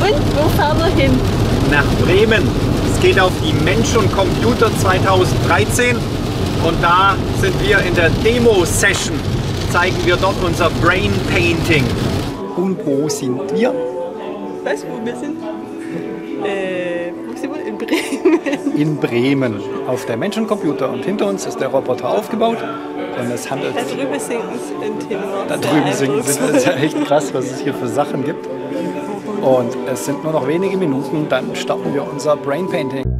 Und wo fahren wir hin? Nach Bremen. Es geht auf die Mensch und Computer 2013 und da sind wir in der Demo-Session. Zeigen wir dort unser Brain Painting. Und wo sind wir? Weißt du, wo wir sind? Wo sind wir? In Bremen. In Bremen. Auf der Mensch und Computer. Und hinter uns ist der Roboter aufgebaut. Und es handelt. Da drüben singt ein Tenor. Da drüben singt es. Das ist ja echt krass, was es hier für Sachen gibt. Und es sind nur noch wenige Minuten, dann starten wir unser Brain Painting.